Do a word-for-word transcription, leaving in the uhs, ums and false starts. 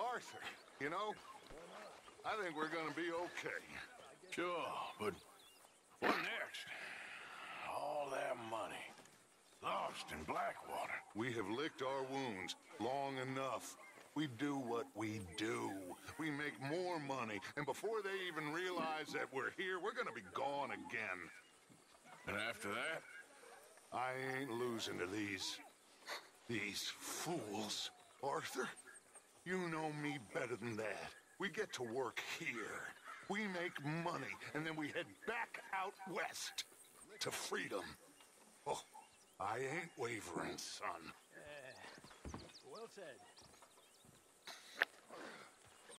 Arthur, you know, I think we're gonna be okay. Sure, but what next? All that money. Lost in Blackwater. We have licked our wounds long enough. We do what we do. We make more money, and before they even realize that we're here, we're gonna be gone again. And after that? I ain't losing to these... these fools. Arthur, you know me better than that. We get to work here. We make money, and then we head back out west. To freedom. Oh, I ain't wavering, son. Uh, well said.